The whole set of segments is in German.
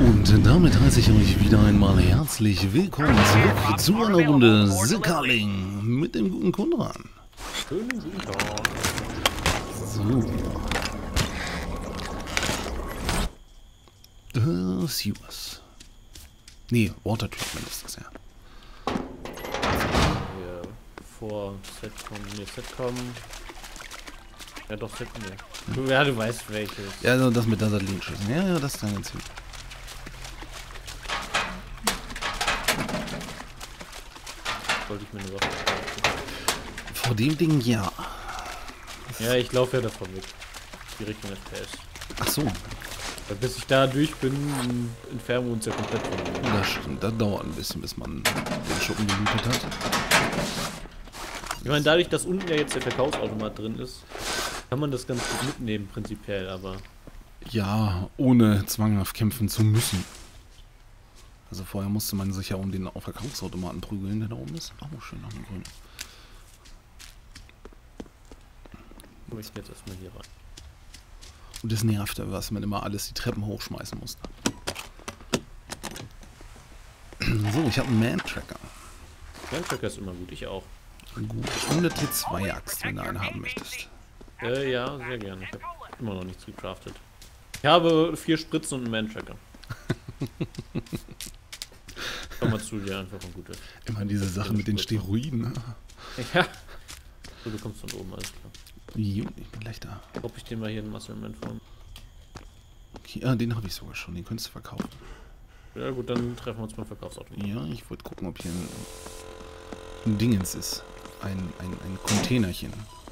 Und damit heiße ich euch wieder einmal herzlich willkommen zurück zu einer Runde Sickerling mit dem guten Konran. Schönen guten Tag. So. Sewers. Nee, Water Treatment ist das ja. Hier vor Setcom, Setcom. Ja doch, Setcom, ja. Ja, du weißt welches. Ja, also das mit der Satellitenschüssel. Ja, das ist dann ganz gut. Sollte ich mir eine Waffe kaufen. Vor dem Ding ja. Ja, ich laufe ja davon weg. Die Richtung FPS. Ach so. Weil bis ich da durch bin, entfernen wir uns ja komplett von dem. Das stimmt, das dauert ein bisschen, bis man den Schuppen gelootet hat. Ich meine, dadurch, dass unten ja jetzt der Verkaufsautomat drin ist, kann man das ganz gut mitnehmen, prinzipiell, aber... Ja, ohne zwanghaft kämpfen zu müssen. Also vorher musste man sich ja um den Verkaufsautomaten prügeln, der da oben ist. Oh, schön nach dem Grün. Ich gehe jetzt erstmal hier rein. Und das nervte, was man immer alles die Treppen hochschmeißen musste. So, ich habe einen Man-Tracker. Man-Tracker ist immer gut, ich auch. Gut. Und eine T2-Axt, wenn du eine haben möchtest. Ja, sehr gerne. Ich habe immer noch nichts gecraftet. Ich habe 4 Spritzen und einen Man-Tracker. Komm mal zu dir, einfach ein gutes. Immer diese Sache mit den Steroiden. Ne? Ja. So, du kommst von oben, alles klar. Ich bin gleich da. Ob ich den mal hier in Muscle-Man von. Okay, ah, den habe ich sogar schon, den könntest du verkaufen. Ja gut, dann treffen wir uns beim Verkaufsauto. Ja, ich wollte gucken, ob hier ein Dingens ist. Ein Containerchen.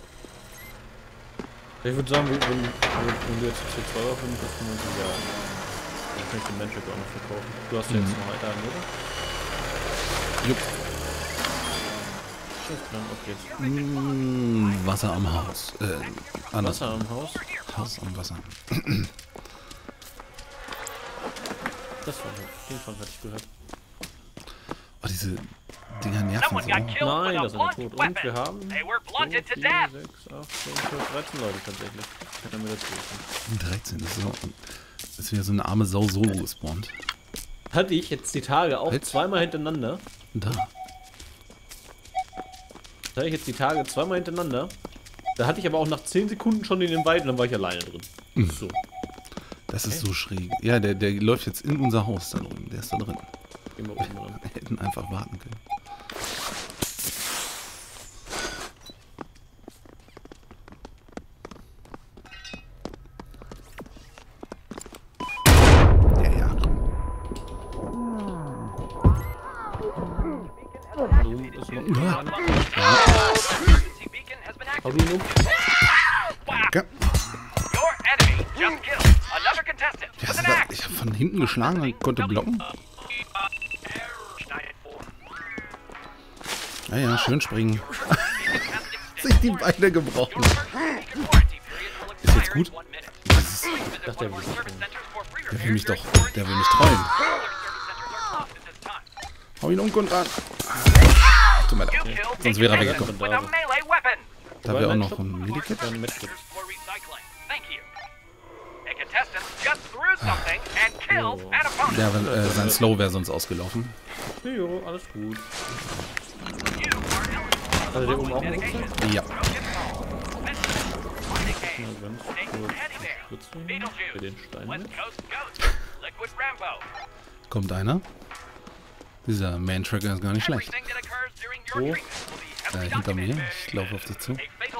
Ich würde sagen, wenn du jetzt hier 2 Euro findest, dann können wir uns ja. Dann kann ich den Mensch auch noch verkaufen. Du hast ja jetzt noch weiter einen, oder? Jupp. Okay. Wasser am Haus. Wasser am Haus? Haus am Wasser. Das war den Fall hatte ich gehört. Oh, diese Dinger nerven so. Nein, das ist ja tot. Und wir haben 2, 4, 6, 8, 9, 13 Leute tatsächlich. Kann er mir dazu rufen. 13 ist so. Das ist wieder so eine arme Sau solo gespawnt. Hatte ich jetzt die Tage auch zweimal hintereinander. Da. Da hatte ich jetzt die Tage zweimal hintereinander. Da hatte ich aber auch nach 10 Sekunden schon in den Wald und dann war ich alleine drin. So. Das ist so schräg. Ja, der läuft jetzt in unser Haus da drüben. Der ist da drin. Gehen wir oben ran. Wir hätten einfach warten können. Ja. Ist noch Hau du ihn um? Okay. Ja, ich habe von hinten geschlagen und konnte blocken. Ja, schön springen. Sich die Beine gebrochen. Ist jetzt gut? Ich dachte, Der will mich doch. Der will mich treuen. Hau ihn um, Konrad. Tut mir leid. Sonst wäre er weggekommen. Da wäre auch noch ein Medikit. Ja, sein Slow wäre sonst ausgelaufen. Jo, alles gut. Also der oben auch einen Rucksack? Ja. Für den Stein mit. Kommt einer. Dieser Man-Tracker ist gar nicht schlecht. Wo? Hinter mir. Ich laufe auf dich zu.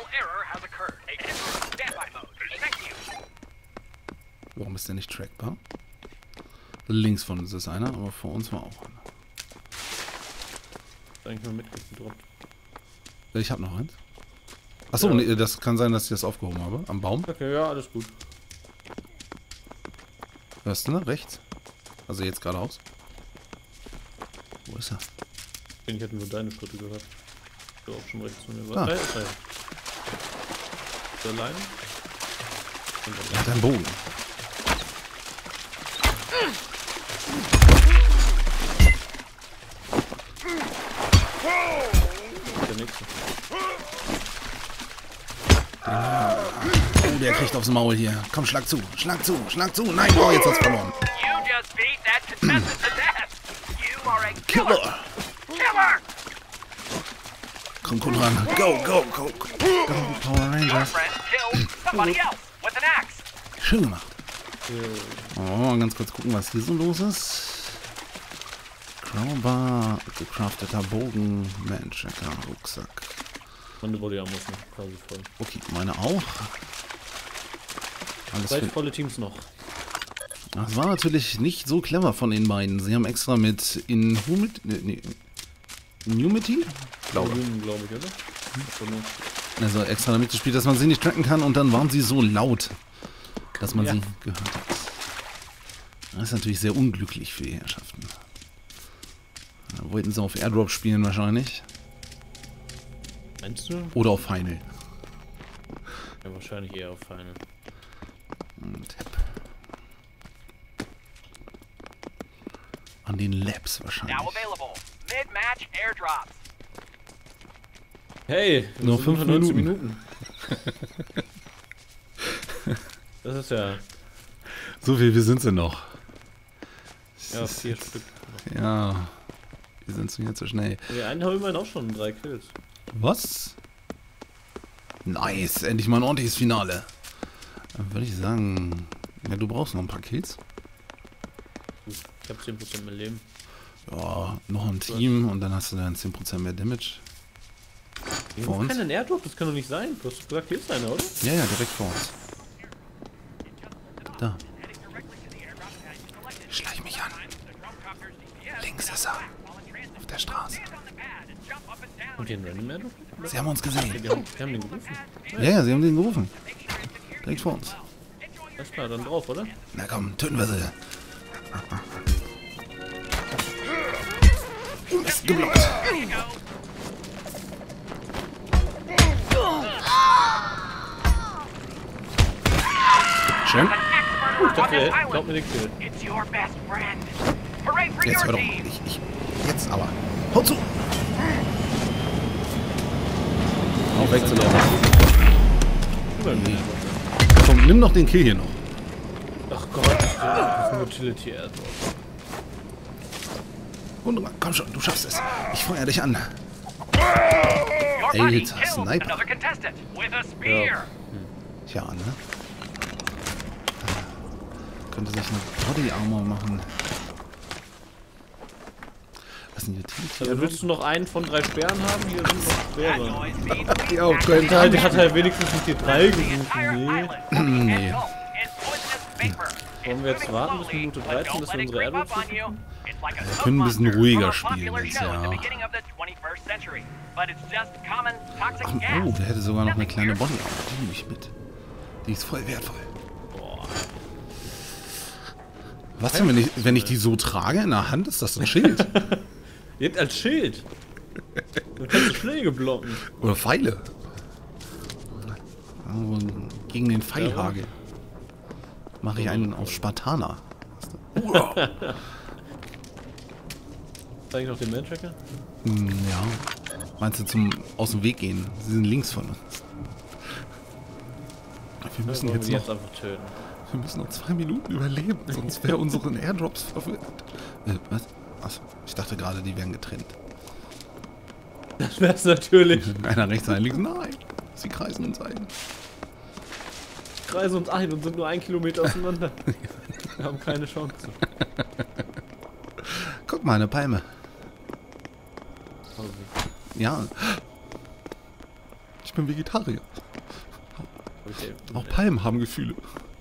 Warum ist der nicht trackbar? Links von uns ist einer, aber vor uns war auch einer. Eigentlich mal mitgedroppt. Ich habe noch eins. Achso, Ja. nee, das kann sein, dass ich das aufgehoben habe. Am Baum. Okay, ja, alles gut. Hörst du, ne? Rechts. Also jetzt geradeaus. Wo ist er? Ich hätte nur deine Schritte gehört. Du auch schon rechts von mir Ah. warst. Ist er allein? Er hat einen Bogen. Der nächste. Oh, der kriegt aufs Maul hier. Komm, schlag zu, schlag zu, schlag zu. Nein, oh, jetzt hast du verloren. beat that contestant to death. You are a Killer! killer. Komm, komm ran. Go, go, go. Go, Power Your Rangers. friend killed somebody else with an axe. Schön gemacht. Oh, ganz kurz gucken, was hier so los ist. Crowbar, gecrafteter Bogen, Manchecker, Rucksack. Meine Body Armor ist noch quasi voll. Okay, meine auch. Alles 2 für... volle Teams noch. Das war natürlich nicht so clever von den beiden. Sie haben extra mit Inhumity, glaube ich, oder? also extra damit gespielt, dass man sie nicht tracken kann und dann waren sie so laut, dass man Ja. sie gehört hat. Das ist natürlich sehr unglücklich für die Herrschaften. Da wollten sie auf Airdrop spielen wahrscheinlich. Meinst du? Oder auf Final. Ja, wahrscheinlich eher auf Final. Tap. An den Labs wahrscheinlich. Now available. Mid-match airdrops. Hey, wir Nur sind 5 unter 19 Minuten. Das ist ja... So viel, wie sind sie noch? Ja, Das ist 4 jetzt- Stück. Ja, wir sind mir zu schnell. Ja, einen haben wir immerhin auch schon 3 Kills. Was? Nice, endlich mal ein ordentliches Finale. Dann würde ich sagen, ja, du brauchst noch ein paar Kills. Gut, ich habe 10% mehr Leben. Ja, noch ein Team und dann hast du dann 10% mehr Damage. Hier Vor ist uns? keinen Airdrop, das kann doch nicht sein. Du hast gesagt, hier ist einer, oder? Ja, ja, direkt vor uns. Da. Schleich mich an. Links ist er. Auf der Straße. Und hier ein Random Airdrop? Sie haben uns gesehen. Die haben den gerufen. Ja, ja, sie haben den gerufen. Direkt vor uns. Alles klar, dann drauf, oder? Na komm, töten wir sie. Ist geblockt. Schön. Ich dachte, er glaubt mir den Kill. It's your best friend. Hooray for Jetzt your hör doch. team. Jetzt aber. Hau zu. Auch wegzulaufen. Nee. Komm, nimm noch den Kill hier noch. Ach Gott, das ist ein Utility Airdrop. Wunderbar, komm schon, du schaffst es. Ich feuer dich an. Your buddy Alter, killed Sniper. another contestant with a spear. Tja, ne? Könnte sich eine Body Armor machen. Was sind die Also willst du noch einen von 3 Sperren haben? Hier sind noch That Speere. noise means we Ja, könnte. Der hat halt wenigstens nicht die 3 gesucht. entire Nee. island will be Nee. engulfed in poisonous vapor. Wollen wir jetzt warten bis Minute 13, dass wir unsere Airdrops on you. It's like a Wir können ein bisschen soap ruhiger monster from a spielen popular jetzt, show at the ja. beginning of the 21st century. But it's just common toxic Ach, gas. oh, der hätte sogar noch eine Nothing kleine weird. Body Armor. Die nehme ich mit. Die ist voll wertvoll. Boah. Was denn, wenn ich die so trage in der Hand? Ist das ein Schild? Jetzt als Schild. Dann kannst du Schläge blocken. Oder Pfeile? Oh, gegen den Pfeilhagel. Mache ich einen auf Spartaner. Zeig ich noch den Man-Tracker? Ja. Meinst du zum aus dem Weg gehen? Sie sind links von uns. Wir müssen Wollen jetzt wir noch, einfach töten. wir müssen noch 2 Minuten überleben, sonst wäre unseren Airdrops verwirrt. Was? Achso, ich dachte gerade, die wären getrennt. Das wär's natürlich. Einer rechts, einer links. Nein, sie kreisen uns ein. Kreisen uns ein und sind nur 1 Kilometer auseinander. Wir haben keine Chance. Guck mal, eine Palme. Also, Ja. Ich bin Vegetarier. okay. Auch Palmen haben Gefühle.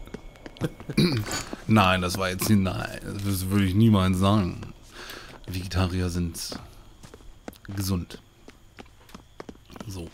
Nein, das war jetzt nicht. Nein, das würde ich niemals sagen. Vegetarier sind gesund. So.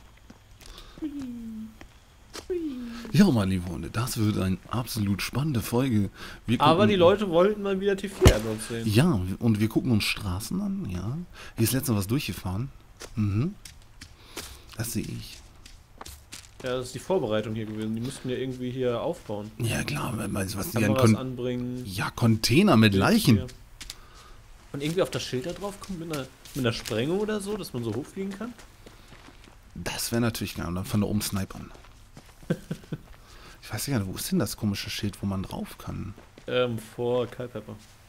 Ja, meine lieben Freunde, das wird eine absolut spannende Folge. Wir Aber gucken- die Leute wollten mal wieder T4-Airdrops sehen. Ja, und wir gucken uns Straßen an, ja. Hier ist letztens was durchgefahren. Mhm. Das sehe ich. Ja, das ist die Vorbereitung hier gewesen. Die mussten ja irgendwie hier aufbauen. Ja, klar, weißt du, was die an Kameras anbringen. Ja, Container mit Leichen. Hier. Und irgendwie auf das Schild da drauf kommt mit einer Sprengung oder so, dass man so hochfliegen kann. Das wäre natürlich geil. Und dann von da oben snipern. Ich weiß nicht, wo ist denn das komische Schild, wo man drauf kann? Vor Culpepper.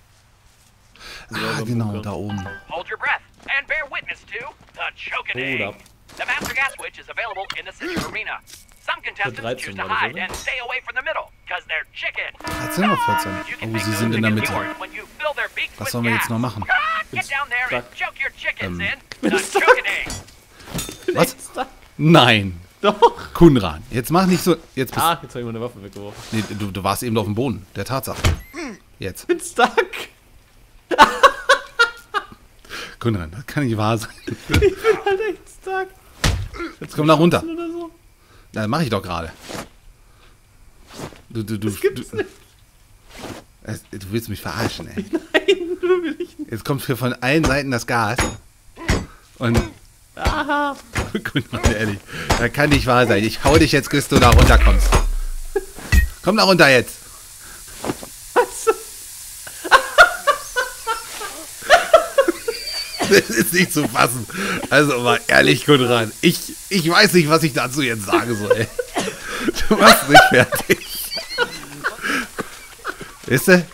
Ah, genau, da oben. Hold your breath and bear witness to the chokening. Hold up. The Master Gas Switch is available in the city arena. Some contestants choose to hide and stay away from the middle, because they're chicken. 13 oder 14? You can Oh, make sie those sind in der chickens Mitte. yours when you fill their beaks Was with sollen wir jetzt gas. noch machen? Get down there and choke your chickens in the Bin chokening. Was? Nein. Doch. Kunran, jetzt mach nicht so... Jetzt bist, Ah, jetzt habe ich meine Waffe weggeworfen. nee, du warst eben auf dem Boden, der Tatsache. Jetzt. Bin stuck. Kunran, das kann nicht wahr sein. Ich bin halt echt stuck. Jetzt komm da runter. Oder so. Na, mach ich doch gerade. Du willst mich verarschen, ey. Nein, du will ich nicht. Jetzt kommt hier von allen Seiten das Gas. Und... Aha. Kunran, ehrlich, das kann nicht wahr sein. Ich hau dich jetzt, bis du da runterkommst. Komm da runter jetzt. Das ist nicht zu fassen. Also mal ehrlich, Kunran, ich weiß nicht, was ich dazu jetzt sagen soll. Ey. Du machst mich fertig. Weißt du?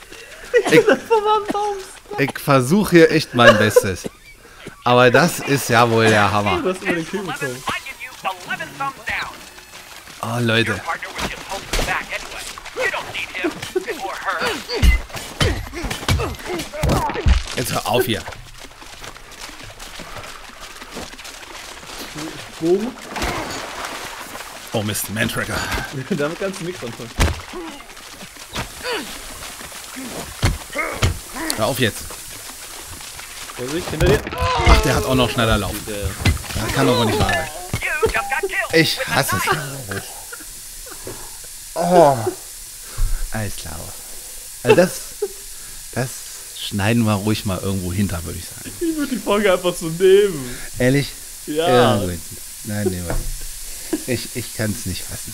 Ich versuche hier echt mein Bestes. Aber das ist ja wohl der Hammer. Du hast über den Kill 11, bekommen. I give you 11 thumbs down. Oh, Leute. Your partner was just holding you back anyway. You don't need him or her. Jetzt hör auf hier. Bogen. Oh Mist, Man-Tracker. Damit kannst du nichts anfangen. Hör auf jetzt. Vorsicht, hinter dir. Ach, der hat auch noch schneller Lauf. Der Das kann doch wohl nicht wahr sein. You just got killed. Ich with a hasse knife. es. Oh. Alles klar. Also das schneiden wir ruhig mal irgendwo hinter, würde ich sagen. Ich würde die Folge einfach so nehmen. Ehrlich? Ja. Gut. Nein, nehmen wir nicht. Ich kann es nicht fassen.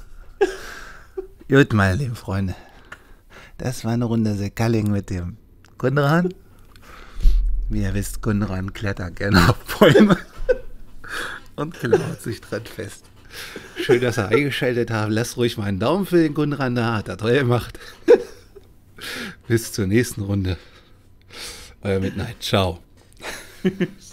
Gut, meine lieben Freunde. Das war eine Runde Sekalling mit dem Kunran. Wie ihr wisst, Kunran klettert gerne auf Bäume und klaut sich dran fest. Schön, dass ihr eingeschaltet habt. Lasst ruhig mal einen Daumen für den Kunran da. Hat er toll gemacht. Bis zur nächsten Runde. Euer Midnight. Ciao.